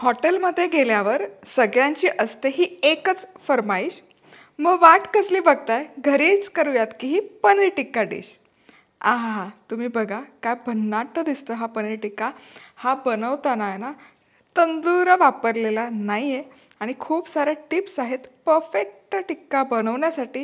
हॉटेलमध्ये गेल्यावर सगळ्यांची असते ही एकच फरमाईश, मग वाट कसली बघताय, घरीच करूयात की ही पनीर टिक्का डिश. आहा, तुम्ही बघा काय भन्नाट दिसतं हा पनीर टिक्का. हा बनवताना आहे ना, तंदूर वापरलेला नाही आहे आणि खूप साऱ्या टिप्स आहेत परफेक्ट टिक्का बनवण्यासाठी.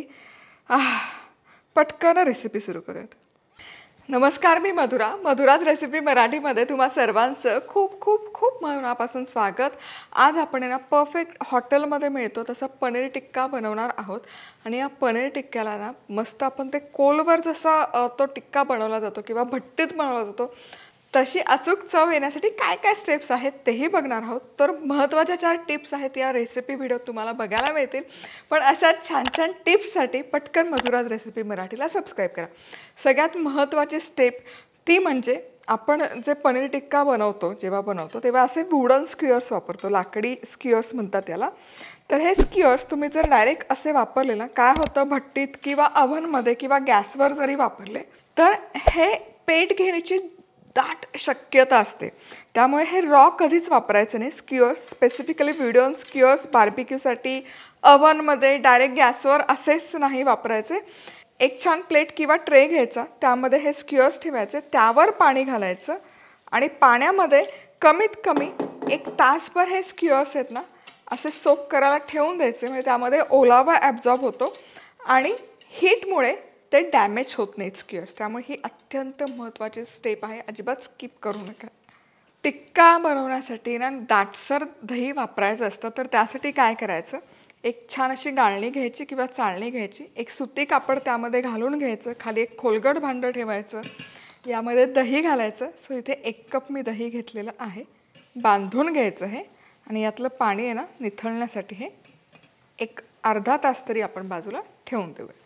पटकन रेसिपी सुरू करूयात. नमस्कार, मी मधुराज रेसिपी मराठीमध्ये तुम्हा सर्वांचं खूप खूप खूप मनापासून स्वागत. आज आपण ना परफेक्ट हॉटेलमध्ये मिळतो तसं पनीर टिक्का बनवणार आहोत. आणि या पनीर टिक्क्याला ना मस्त आपण ते कोलवर जसा तो टिक्का बनवला जातो किंवा भट्टीत बनवला जातो तशी अचूक चव येण्यासाठी काय काय स्टेप्स आहेत तेही बघणार आहोत. तर महत्त्वाच्या 4 टिप्स आहेत या रेसिपी व्हिडिओत तुम्हाला बघायला मिळतील. पण अशा छान छान टिप्ससाठी पटकन मधुराज रेसिपी मराठीला सबस्क्राईब करा. सगळ्यात महत्त्वाची स्टेप ती म्हणजे आपण जे पनीर टिक्का बनवतो तेव्हा असे वुडन स्क्युअर्स वापरतो, लाकडी स्क्युअर्स म्हणतात याला. तर हे स्क्युअर्स तुम्ही जर डायरेक्ट असे वापरले ना, काय होतं भट्टीत किंवा अव्हनमध्ये किंवा गॅसवर जरी वापरले तर हे पेट घेण्याची दाट शक्यता असते. त्यामुळे हे रॉ कधीच वापरायचं नाही. स्क्युअर्स स्पेसिफिकली वुडन स्क्युअर्स बार्बिक्यूसाठी अव्हनमध्ये डायरेक्ट गॅसवर असेच नाही वापरायचे. एक छान प्लेट किंवा ट्रे घ्यायचा, त्यामध्ये हे स्क्युअर्स ठेवायचे, त्यावर पाणी घालायचं आणि पाण्यामध्ये कमीत कमी 1 तासभर हे स्क्युअर्स आहेत ना असे सोक करायला ठेवून द्यायचे. म्हणजे त्यामध्ये ओलावा ॲब्झॉर्ब होतो आणि हीटमुळे ते डॅमेज होत नाहीत स्क्युअर्स. त्यामुळे ही अत्यंत महत्त्वाची स्टेप आहे, अजिबात स्किप करू नका. टिक्का बनवण्यासाठी ना दाटसर दही वापरायचं असतं. तर त्यासाठी काय करायचं, एक छान अशी गाळणी घ्यायची किंवा चाळणी घ्यायची, एक सुती कापड त्यामध्ये घालून घ्यायचं, खाली एक खोलगट भांडं ठेवायचं, यामध्ये दही घालायचं. सो इथे 1 कप मी दही घेतलेलं आहे. बांधून घ्यायचं हे आणि यातलं पाणी आहे ना निथळण्यासाठी हे एक अर्धा तास तरी आपण बाजूला ठेवून देऊयात.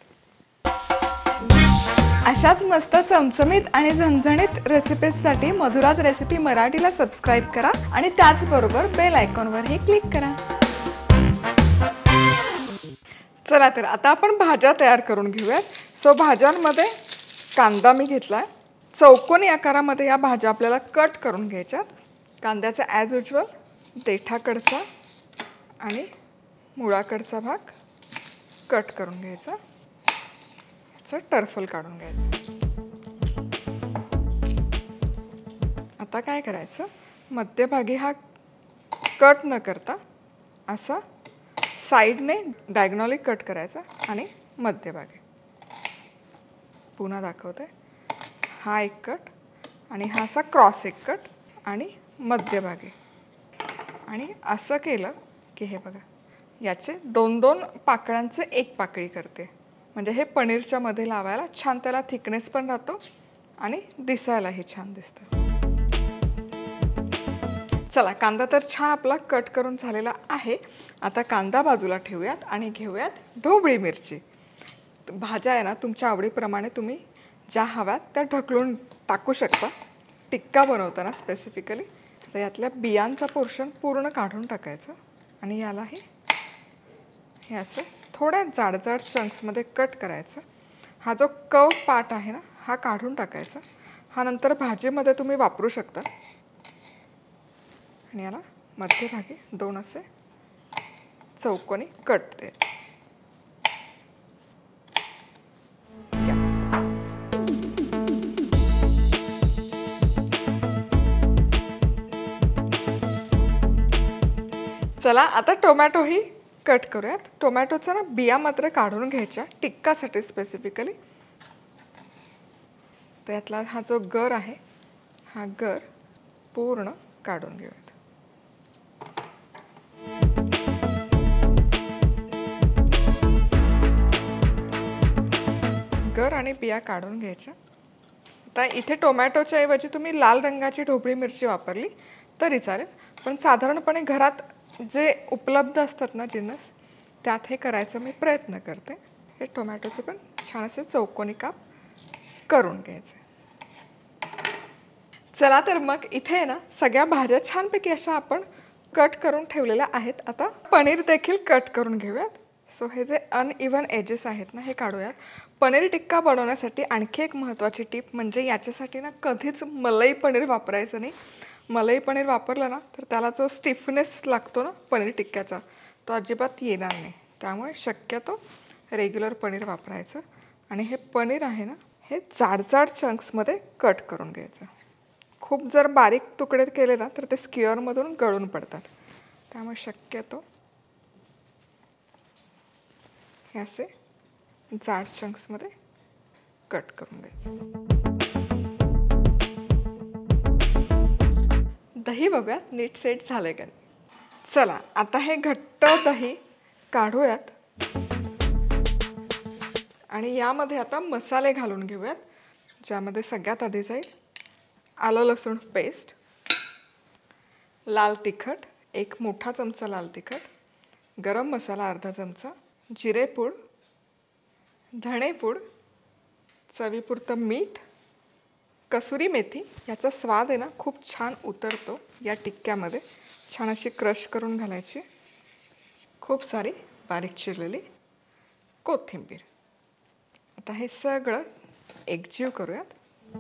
अशाच मस्त चमचमीत आणि झणझणीत रेसिपीजसाठी मधुराज रेसिपी मराठीला सबस्क्राईब करा आणि त्याचबरोबर बेल आयकॉनवरही क्लिक करा. चला तर आता आपण भाज्या तयार करून घेऊयात. सो भाज्यांमध्ये कांदा मी घेतला आहे. चौकोनी आकारामध्ये या भाज्या आपल्याला कट करून घ्यायच्यात. कांद्याचा ॲज युजल देठाकडचा आणि मुळाकडचा भाग कट करून घ्यायचा, टर्फल काढून घ्यायचं. आता काय करायचं, मध्यभागी हा कट न करता असा साईडने डायगोनली कट करायचा आणि मध्यभागी पुन्हा दाखवते. हा एक कट आणि हा असा क्रॉस एक कट आणि मध्यभागी. आणि असं केलं की हे बघा, याचे 2-2 पाकळ्यांचे 1 पाकळी करते. म्हणजे हे पनीरच्या मध्ये लावायला छान त्याला थिकनेस पण राहतो आणि दिसायलाही छान दिसतं. चला, कांदा तर छान आपला कट करून झालेला आहे. आता कांदा बाजूला ठेवूयात आणि घेऊयात ढोबळी मिरची. भाज्या आहे ना तुमच्या आवडीप्रमाणे तुम्ही ज्या हव्यात त्या ढकलून टाकू शकता टिक्का बनवताना स्पेसिफिकली. तर यातल्या बियांचा पोर्शन पूर्ण काढून टाकायचं आणि यालाही हे असं थोड्या जाडजाड चंक्समध्ये कट करायचं. हा जो कव पार्ट आहे ना हा काढून टाकायचा. हा नंतर भाजीमध्ये तुम्ही वापरू शकता. आणि याला मध्यभागी 2 असे चौकोनी कट दे. चला आता टोमॅटोही कट करूयात. टोमॅटोचा ना बिया मात्र काढून घ्यायच्या टिक्कासाठी स्पेसिफिकली. तर यातला हा जो गर आहे हा गर पूर्ण काढून घेऊयात. गर आणि बिया काढून घ्यायच्या. आता इथे टोमॅटोच्या ऐवजी तुम्ही लाल रंगाची ढोबळी मिरची वापरली तरी चालेल. पण साधारणपणे घरात जे उपलब्ध असतात ना जिन्नस त्यात हे करायचा मी प्रयत्न करते. हे टोमॅटोचे पण छान असे चौकोनी काप करून घ्यायचे. चला तर मग इथे ना सगळ्या भाज्या छानपैकी अशा आपण कट करून ठेवलेल्या आहेत. आता पनीर देखील कट करून घेऊयात. सो हे जे अनइवन एजेस आहेत ना हे काढूयात. पनीर टिक्का बनवण्यासाठी आणखी एक महत्त्वाची टिप म्हणजे याच्यासाठी ना कधीच मलाई पनीर वापरायचं नाही. मलाई पनीर वापरलं ना तर त्याला जो स्टिफनेस लागतो ना पनीर टिक्क्याचा तो अजिबात येणार नाही. त्यामुळे शक्यतो रेग्युलर पनीर वापरायचं. आणि हे पनीर आहे ना हे जाड जाड चंक्समध्ये कट करून घ्यायचं. खूप जर बारीक तुकडे केले ना तर ते स्क्युअरमधून गळून पडतात. त्यामुळे शक्यतो हे असे जाड चंक्समध्ये कट करून घ्यायचं. दही बघूयात नीट सेट झालंय का. चला आता हे घट्ट दही काढूयात आणि यामध्ये आता मसाले घालून घेऊयात. ज्यामध्ये सगळ्यात आधी जाईल आलं लसूण पेस्ट, लाल तिखट 1 मोठा चमचा लाल तिखट, गरम मसाला अर्धा चमचा, जिरेपूड, धणेपूड, चवीपुरतं मीठ, कसुरी मेथी. याचा स्वाद आहे ना खूप छान उतरतो या टिक्क्यामध्ये. छान अशी क्रश करून घालायची. खूप सारी बारीक चिरलेली कोथिंबीर. आता हे सगळं एकजीव करूयात.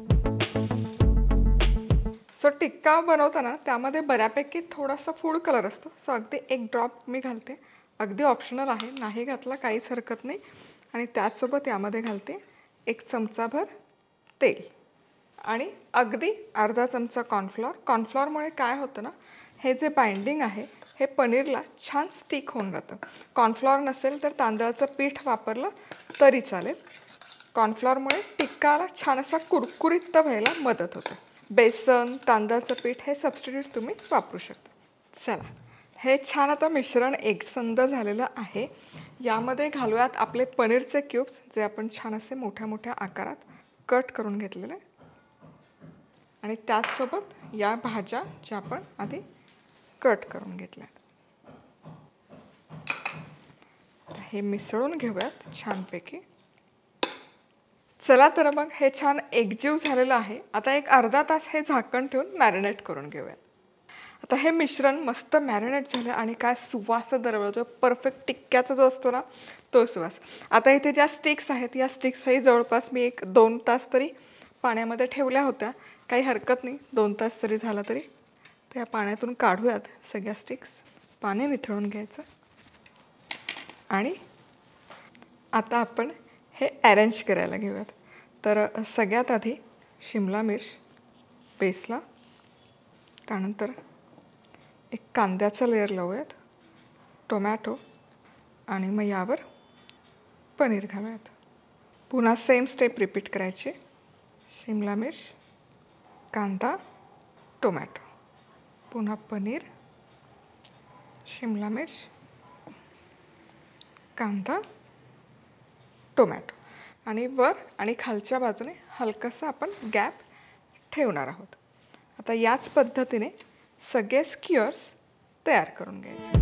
सो टिक्का बनवताना त्यामध्ये बऱ्यापैकी थोडासा फूड कलर असतो. सो अगदी 1 ड्रॉप मी घालते. अगदी ऑप्शनल आहे, नाही घातला काहीच हरकत नाही. आणि त्याचसोबत यामध्ये घालते 1 चमचाभर तेल आणि अगदी अर्धा चमचा कॉर्नफ्लॉर. कॉर्नफ्लॉरमुळे काय होतं ना हे जे बाइंडिंग आहे हे पनीरला छान स्टिक होऊन राहतं. कॉर्नफ्लॉर नसेल तर तांदळाचं पीठ वापरलं तरी चालेल. कॉर्नफ्लॉरमुळे टिक्काला छान असा कुरकुरीत व्हायला मदत होते. बेसन, तांदळाचं पीठ हे सबस्टिट्यूट तुम्ही वापरू शकता. चला हे छान आता मिश्रण एकसंध झालेलं आहे. यामध्ये घालूयात आपले पनीरचे क्यूब्स जे आपण छान असे मोठ्या मोठ्या आकारात कट करून घेतलेले. आणि त्याचसोबत या भाज्या ज्या आपण आधी कट करून घेतल्या. हे मिसळून घेऊयात छानपैकी. चला तर मग हे छान एकजीव झालेलं आहे. आता एक अर्धा तास हे झाकण ठेवून मॅरिनेट करून घेऊयात. आता हे मिश्रण मस्त मॅरिनेट झालं आणि काय सुवास दरवळतो. परफेक्ट टिक्क्याचा जो असतो ना तो सुवास. आता इथे ज्या स्टिक्स आहेत या स्टिक्सही जवळपास मी 1-2 तास तरी पाण्यामध्ये ठेवल्या होत्या. काही हरकत नाही 2 तास तरी झाला तरी. त्या पाण्यातून काढूयात सगळ्या स्टिक्स. पाणी निथळून घ्यायचं आणि आता आपण हे अरेंज करायला घेऊयात. तर सगळ्यात आधी शिमला मिर्च बेसला, त्यानंतर एक कांद्याचा लेयर लावूयात, टोमॅटो आणि मग यावर पनीर घालूयात. पुन्हा सेम स्टेप रिपीट करायची. शिमला मिर्च, कांदा, टोमॅटो, पुन्हा पनीर, शिमला मिर्च, कांदा, टोमॅटो आणि वर आणि खालच्या बाजूने हलकासा आपण गॅप ठेवणार आहोत. आता याच पद्धतीने सगळे स्क्युअर्स तयार करून घ्यायचे.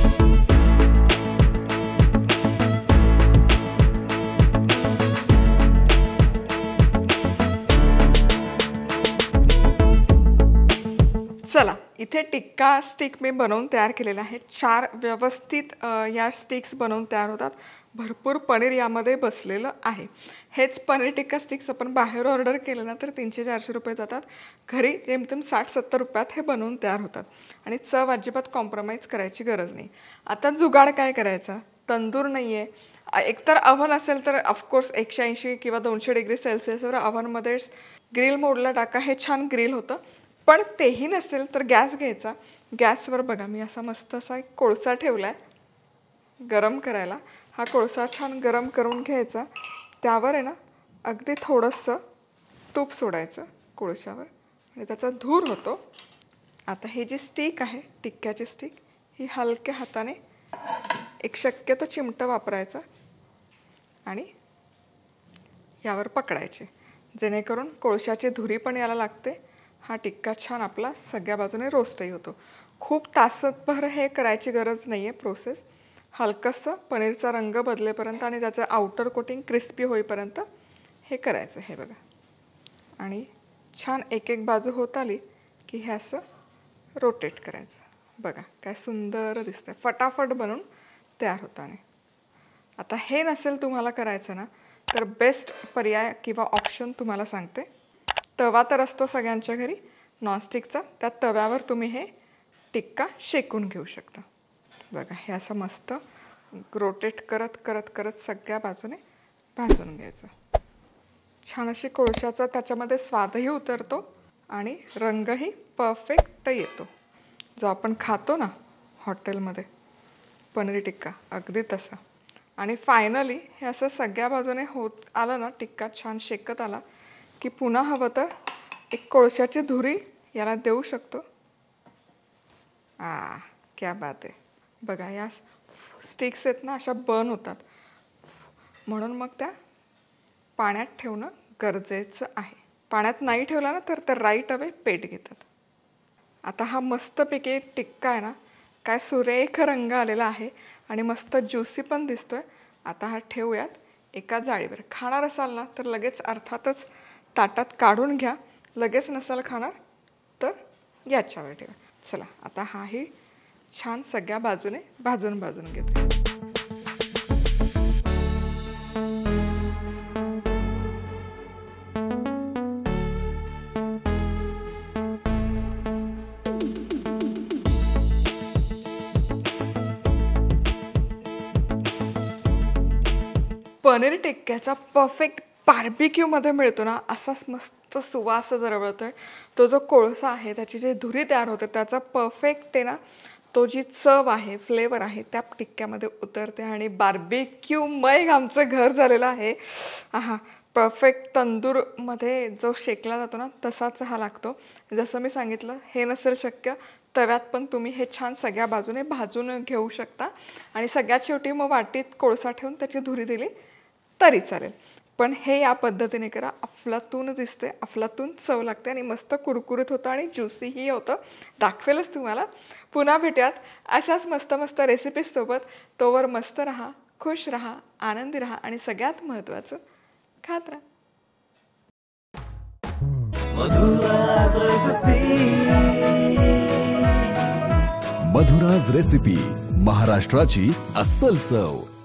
चला इथे टिक्का स्टिक मी बनवून तयार केलेला आहे. 4 व्यवस्थित या स्टिक्स बनवून तयार होतात. भरपूर पनीर यामध्ये बसलेलं आहे. हेच पनीर टिक्का स्टिक्स आपण बाहेर ऑर्डर केलं ना तर 300-400 रुपये जातात. घरी जेमतेम 60-70 रुपयात हे बनवून तयार होतात आणि चव अजिबात कॉम्प्रोमाइज करायची गरज नाही. आता जुगाड काय करायचा. तंदूर नाही आहे, एकतर अव्हन असेल तर ऑफकोर्स 180 किंवा 200 डिग्री सेल्सिअसवर अव्हनमध्ये ग्रिल मोडला टाका. हे छान ग्रिल होतं. पण तेही नसेल तर गॅस घ्यायचा. गॅसवर बघा मी असा मस्त असा एक कोळसा ठेवला आहे गरम करायला. हा कोळसा छान गरम करून घ्यायचा. त्यावर आहे ना अगदी थोडंसं तूप सोडायचं कोळशावर आणि त्याचा धूर होतो. आता ही जी स्टिक आहे टिक्क्याची स्टिक ही हलक्या हाताने एक शक्यतो चिमटा वापरायचा आणि यावर पकडायचे जेणेकरून कोळशाची धुरी पण याला लागते. हा टिक्का छान आपला सगळ्या बाजूने रोस्टही होतो. खूप तासभर हे करायची गरज नाही आहे प्रोसेस. हलकंसं पनीरचा रंग बदलेपर्यंत आणि त्याचं आउटर कोटिंग क्रिस्पी होईपर्यंत हे करायचं. हे बघा आणि छान एक एक बाजू होत आली की हे असं रोटेट करायचं. बघा काय सुंदर दिसतंय. फटाफट बनवून तयार होताना. आता हे नसेल तुम्हाला करायचं ना तर बेस्ट पर्याय किंवा ऑप्शन तुम्हाला सांगते. तवा तर असतो सगळ्यांच्या घरी. नॉनस्टिकचा, त्या तव्यावर तुम्ही हे टिक्का शेकून घेऊ शकता. बघा हे असं मस्त रोटेट करत करत करत सगळ्या बाजूने भाजून घ्यायचं. छान अशी कोळशाचा त्याच्यामध्ये स्वादही उतरतो आणि रंगही परफेक्ट येतो. जो आपण खातो ना हॉटेलमध्ये पनीर टिक्का, अगदी तसा. आणि फायनली हे असं सगळ्या बाजूने होत आलं ना, टिक्का छान शेकत आला की पुन्हा हवं तर एक कोळशाची धुरी याला देऊ शकतो. क्या बात आहे. बघा या स्टिक्स आहेत ना अशा बर्न होतात, म्हणून मग त्या पाण्यात ठेवणं गरजेचं आहे. पाण्यात नाही ठेवला ना तर राईट अवे पेट घेतात. आता हा मस्तपैकी टिक्का आहे ना, काय सुरेख रंग आलेला आहे आणि मस्त ज्युसी पण दिसतोय. आता हा ठेवूयात एका जाळीवर. खाणार असाल ना तर लगेच अर्थातच ताटात काढून घ्या. लगेच नसाल खाणार तर याच्यावर ठेवा. चला आता हाही छान सगळ्या बाजूने भाजून घेते. पनीर टिक्क्याचा परफेक्ट बार्बिक्यूमध्ये मिळतो ना असाच मस्त सुवास दरवळतोय. तो जो कोळसा आहे त्याची जी धुरी तयार होते त्याचा परफेक्ट आहे ना, तो जी चव आहे, फ्लेवर आहे त्या टिक्क्यामध्ये उतरते आणि बार्बिक्यूमय आमचं घर झालेलं आहे. परफेक्ट तंदूरमध्ये जो शेकला जातो ना तसाच हा लागतो. जसं मी सांगितलं, हे नसेल शक्य तव्यात पण तुम्ही हे छान सगळ्या बाजूने भाजून घेऊ शकता आणि सगळ्यात शेवटी मग वाटीत कोळसा ठेवून त्याची धुरी दिली तरी चालेल. पण हे या पद्धतीने करा. अफलातून दिसते, अफलातून चव लागते आणि मस्त कुरकुरीत होतं आणि ज्युसीही होतं. दाखवेलच तुम्हाला. पुन्हा भेटूयात अशाच मस्त मस्त रेसिपीजसोबत. तोवर मस्त राहा, खुश राहा, आनंदी राहा आणि सगळ्यात महत्त्वाचं खात राहा. मधुराज रेसिपी, महाराष्ट्राची अस्सल चव.